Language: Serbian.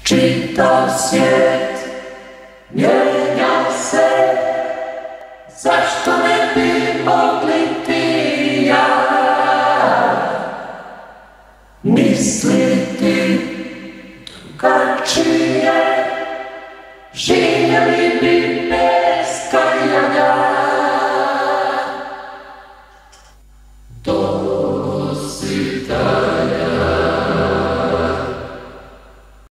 Čitav svijet mijenja se, zašto ne bi mogli ti i ja misliti drugačije, živjeli bi bez kajanja.